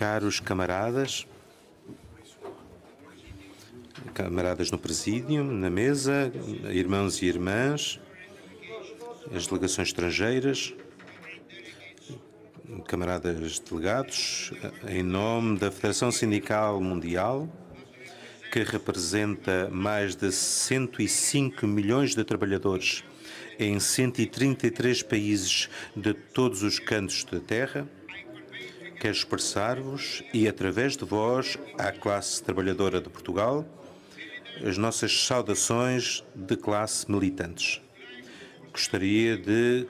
Caros camaradas no presídio, na mesa, irmãos e irmãs, as delegações estrangeiras, camaradas delegados, em nome da Federação Sindical Mundial, que representa mais de 105 milhões de trabalhadores em 133 países de todos os cantos da Terra, quero expressar-vos e, através de vós, à classe trabalhadora de Portugal, as nossas saudações de classe militantes. Gostaria de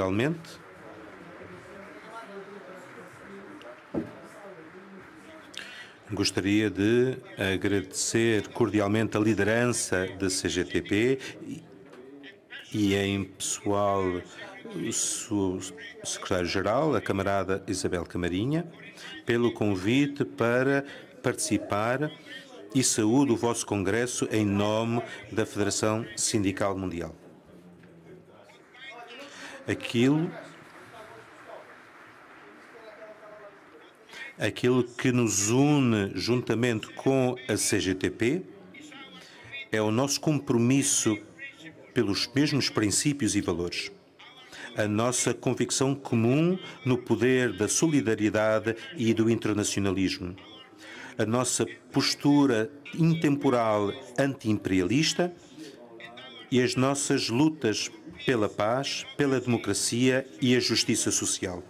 agradecer cordialmente a liderança da CGTP e em pessoal o secretário-geral, a camarada Isabel Camarinha, pelo convite para participar e saúdo o vosso congresso em nome da Federação Sindical Mundial. Aquilo que nos une juntamente com a CGTP é o nosso compromisso pelos mesmos princípios e valores. A nossa convicção comum no poder da solidariedade e do internacionalismo. A nossa postura intemporal anti-imperialista e as nossas lutas pela paz, pela democracia e a justiça social.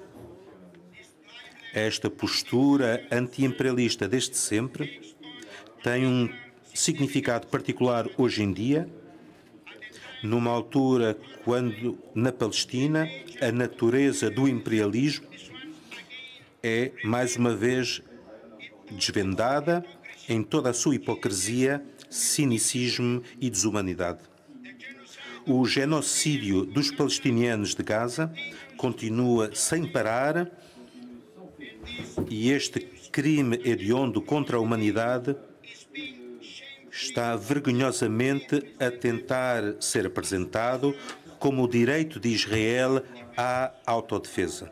Esta postura anti-imperialista desde sempre tem um significado particular hoje em dia, numa altura quando, na Palestina, a natureza do imperialismo é, mais uma vez, desvendada em toda a sua hipocrisia, cinicismo e desumanidade. O genocídio dos palestinianos de Gaza continua sem parar e este crime hediondo contra a humanidade está vergonhosamente a tentar ser apresentado como o direito de Israel à autodefesa.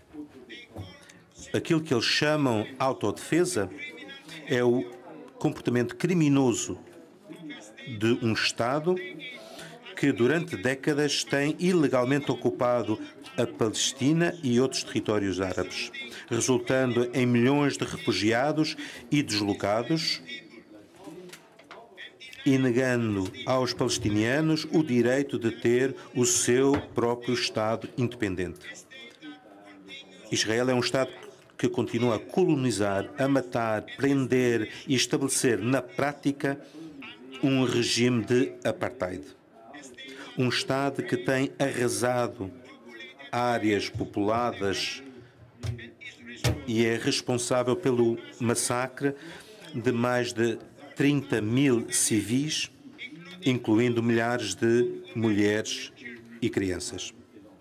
Aquilo que eles chamam autodefesa é o comportamento criminoso de um Estado que durante décadas tem ilegalmente ocupado a Palestina e outros territórios árabes, resultando em milhões de refugiados e deslocados e negando aos palestinianos o direito de ter o seu próprio Estado independente. Israel é um Estado que continua a colonizar, a matar, prender e estabelecer na prática um regime de apartheid. Um Estado que tem arrasado áreas populadas e é responsável pelo massacre de mais de 30 mil civis, incluindo milhares de mulheres e crianças.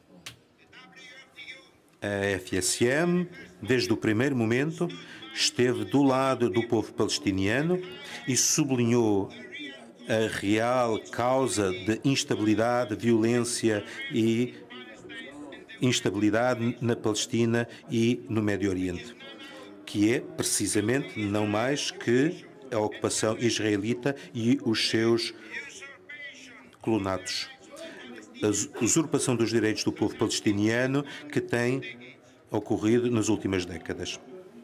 A FSM, desde o primeiro momento, esteve do lado do povo palestiniano e sublinhou a real causa de instabilidade, violência e instabilidade na Palestina e no Médio Oriente, que é precisamente não mais que a ocupação israelita e os seus colonatos. A usurpação dos direitos do povo palestiniano que tem ocorrido nas últimas décadas.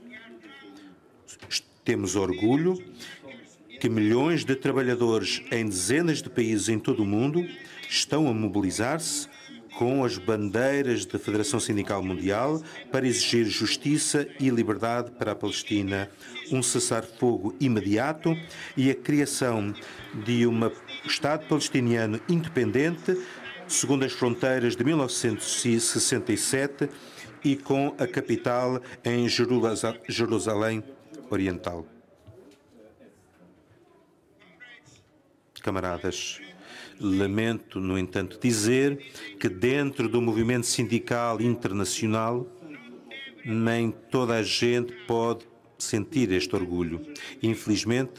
Temos orgulho que milhões de trabalhadores em dezenas de países em todo o mundo estão a mobilizar-se com as bandeiras da Federação Sindical Mundial para exigir justiça e liberdade para a Palestina, um cessar-fogo imediato e a criação de um Estado palestiniano independente, segundo as fronteiras de 1967 e com a capital em Jerusalém Oriental. Camaradas, lamento, no entanto, dizer que dentro do movimento sindical internacional nem toda a gente pode sentir este orgulho. Infelizmente,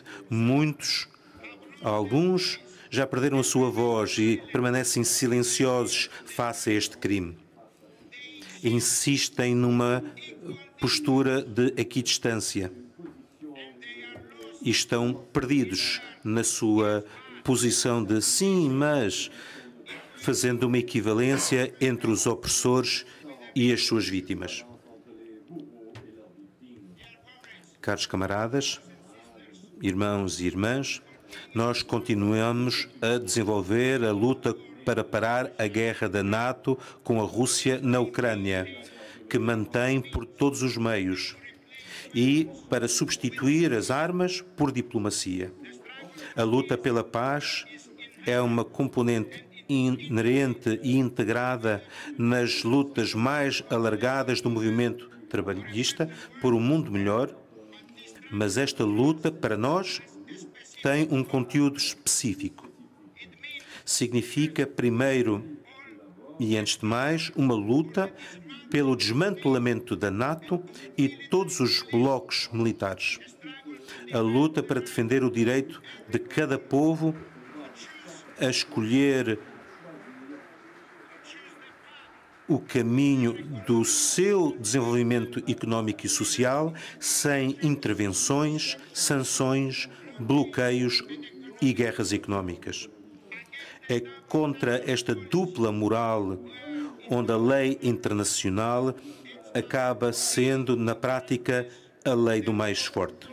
alguns já perderam a sua voz e permanecem silenciosos face a este crime. Insistem numa postura de equidistância e estão perdidos na sua posição de sim, mas fazendo uma equivalência entre os opressores e as suas vítimas. Caros camaradas, irmãos e irmãs, nós continuamos a desenvolver a luta para parar a guerra da NATO com a Rússia na Ucrânia, que mantém por todos os meios, e para substituir as armas por diplomacia. A luta pela paz é uma componente inerente e integrada nas lutas mais alargadas do movimento trabalhista por um mundo melhor, mas esta luta, para nós, tem um conteúdo específico. Significa, primeiro e antes de mais, uma luta pelo desmantelamento da NATO e todos os blocos militares. A luta para defender o direito de cada povo a escolher o caminho do seu desenvolvimento económico e social sem intervenções, sanções, bloqueios e guerras económicas. É contra esta dupla moral onde a lei internacional acaba sendo, na prática, a lei do mais forte.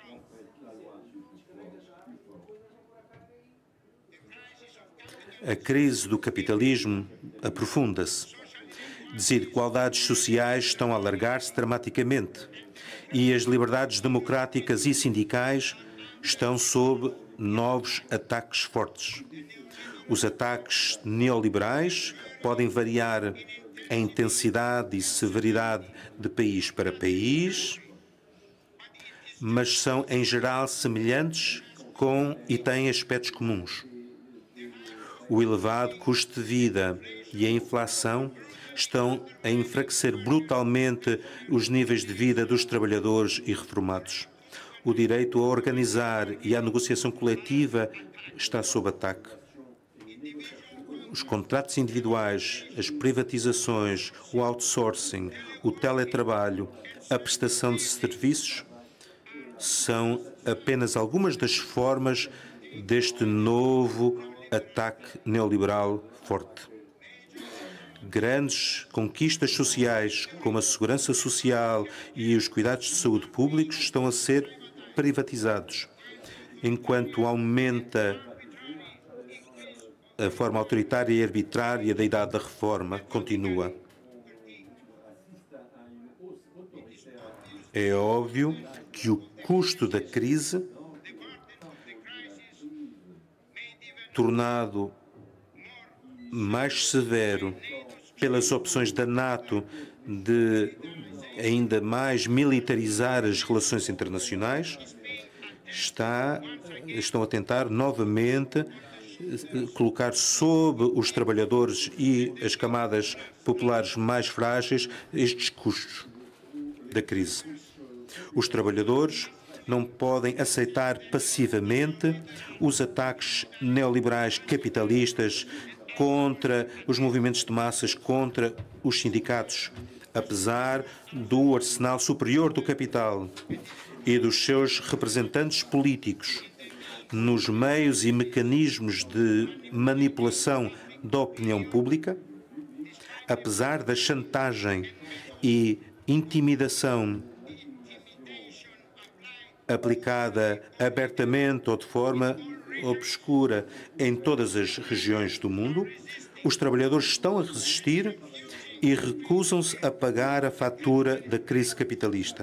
A crise do capitalismo aprofunda-se. Desigualdades sociais estão a alargar-se dramaticamente e as liberdades democráticas e sindicais estão sob novos ataques fortes. Os ataques neoliberais podem variar em intensidade e severidade de país para país, mas são, em geral, semelhantes e têm aspectos comuns. O elevado custo de vida e a inflação estão a enfraquecer brutalmente os níveis de vida dos trabalhadores e reformados. O direito a organizar e à negociação coletiva está sob ataque. Os contratos individuais, as privatizações, o outsourcing, o teletrabalho, a prestação de serviços são apenas algumas das formas deste novo ataque neoliberal forte. Grandes conquistas sociais, como a segurança social e os cuidados de saúde públicos, estão a ser privatizados, enquanto aumenta a forma autoritária e arbitrária da idade da reforma. Continua. É óbvio que o custo da crise, tornado mais severo pelas opções da NATO de ainda mais militarizar as relações internacionais, estão a tentar novamente colocar sob os trabalhadores e as camadas populares mais frágeis estes custos da crise. Os trabalhadores não podem aceitar passivamente os ataques neoliberais capitalistas contra os movimentos de massas, contra os sindicatos, apesar do arsenal superior do capital e dos seus representantes políticos nos meios e mecanismos de manipulação da opinião pública, apesar da chantagem e intimidação aplicada abertamente ou de forma obscura em todas as regiões do mundo, os trabalhadores estão a resistir e recusam-se a pagar a fatura da crise capitalista.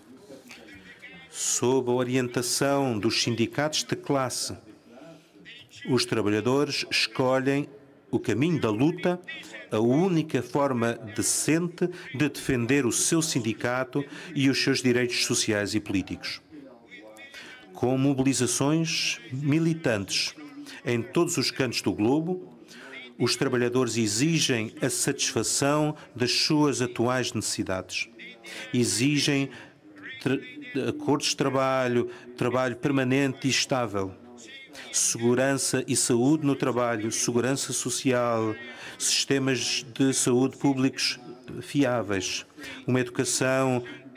Sob a orientação dos sindicatos de classe, os trabalhadores escolhem o caminho da luta, a única forma decente de defender o seu sindicato e os seus direitos sociais e políticos. Com mobilizações militantes em todos os cantos do globo, os trabalhadores exigem a satisfação das suas atuais necessidades. Exigem acordos de trabalho, trabalho permanente e estável, segurança e saúde no trabalho, segurança social, sistemas de saúde públicos fiáveis, uma educação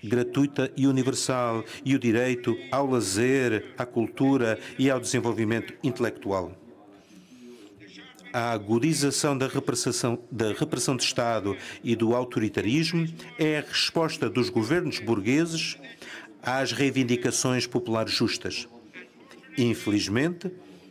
gratuita e universal e o direito ao lazer, à cultura e ao desenvolvimento intelectual. A agudização da repressão de Estado e do autoritarismo é a resposta dos governos burgueses às reivindicações populares justas. Infelizmente,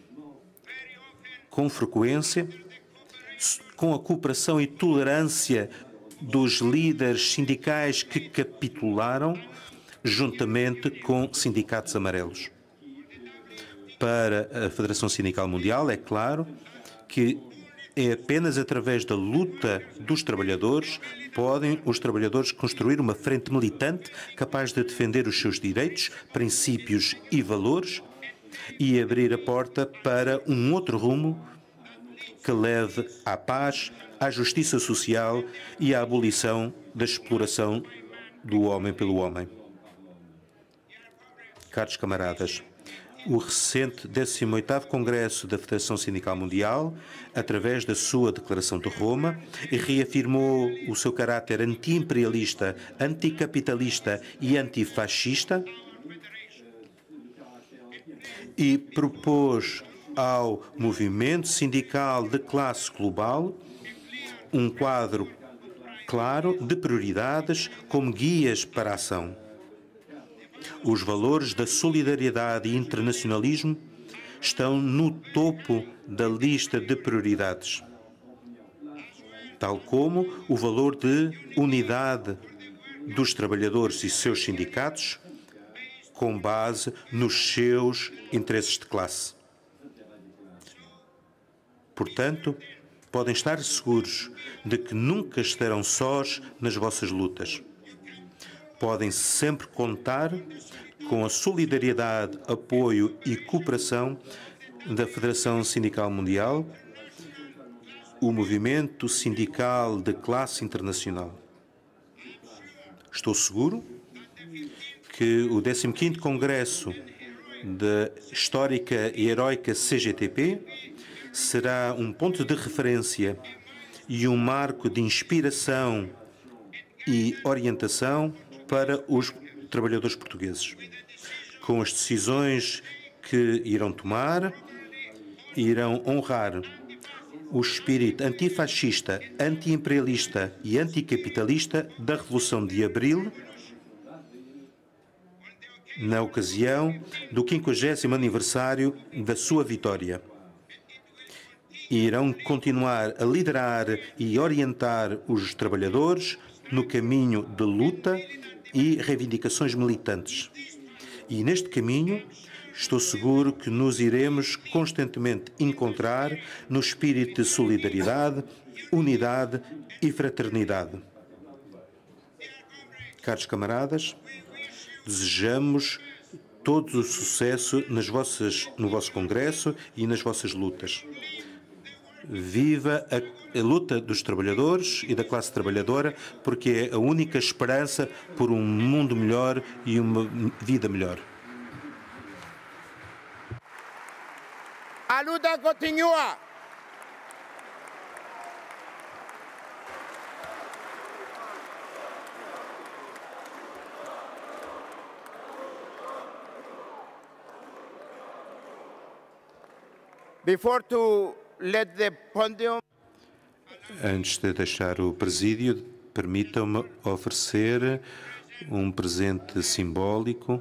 com frequência, com a cooperação e tolerância dos líderes sindicais que capitularam, juntamente com sindicatos amarelos. Para a Federação Sindical Mundial, é claro que é apenas através da luta dos trabalhadores podem os trabalhadores construir uma frente militante capaz de defender os seus direitos, princípios e valores e abrir a porta para um outro rumo que leve à paz, à justiça social e à abolição da exploração do homem pelo homem. Caros camaradas, o recente 18º Congresso da Federação Sindical Mundial, através da sua Declaração de Roma, reafirmou o seu caráter anti-imperialista, anticapitalista e antifascista e propôs ao movimento sindical de classe global um quadro claro de prioridades como guias para a ação. Os valores da solidariedade e internacionalismo estão no topo da lista de prioridades, tal como o valor de unidade dos trabalhadores e seus sindicatos com base nos seus interesses de classe. Portanto, podem estar seguros de que nunca estarão sós nas vossas lutas. Podem sempre contar com a solidariedade, apoio e cooperação da Federação Sindical Mundial, o movimento sindical de classe internacional. Estou seguro que o 15º Congresso da histórica e heroica CGTP será um ponto de referência e um marco de inspiração e orientação para os trabalhadores portugueses. Com as decisões que irão tomar, irão honrar o espírito antifascista, antiimperialista e anticapitalista da Revolução de Abril, na ocasião do 50º aniversário da sua vitória. Irão continuar a liderar e orientar os trabalhadores no caminho de luta e reivindicações militantes. E neste caminho, estou seguro que nos iremos constantemente encontrar no espírito de solidariedade, unidade e fraternidade. Caros camaradas, desejamos todo o sucesso no vosso congresso e nas vossas lutas. Viva a luta dos trabalhadores e da classe trabalhadora, porque é a única esperança por um mundo melhor e uma vida melhor. A luta continua. Before to let the podium. Antes de deixar o presídio, permitam-me oferecer um presente simbólico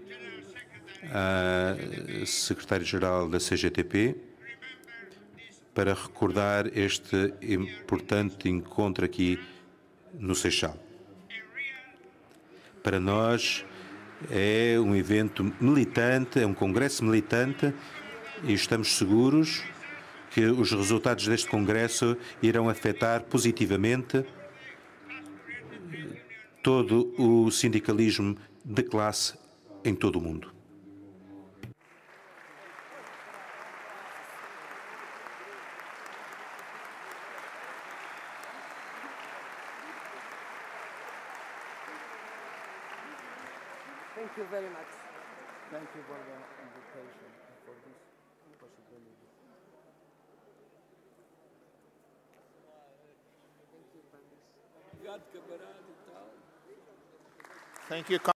à secretária-geral da CGTP para recordar este importante encontro aqui no Seixal. Para nós é um evento militante, é um congresso militante e estamos seguros que os resultados deste congresso irão afetar positivamente todo o sindicalismo de classe em todo o mundo. Thank you very much. Thank you for the invitation and for this possibility. Obrigado, camarada e tal. Thank you.